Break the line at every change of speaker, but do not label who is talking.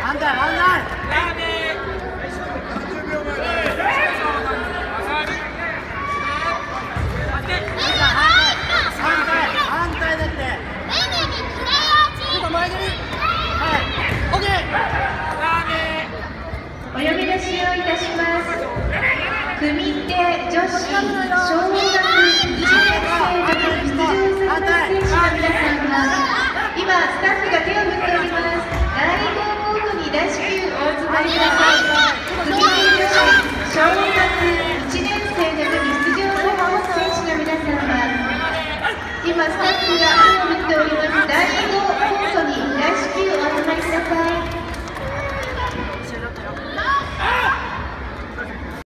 お呼び出しをいたします。組手女子小学1年生で出場された選手の皆さんは、今スタッフが手を振っております。第5コートに大至急お集まりください。